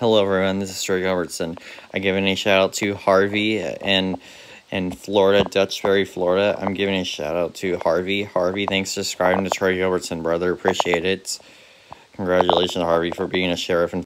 Hello everyone, this is Troy Robertson. I'm giving a shout out to Harvey in Florida, Dutchberry, Florida. I'm giving a shout out to Harvey. Harvey, thanks for subscribing to Troy Robertson, brother. Appreciate it. Congratulations, Harvey, for being a sheriff in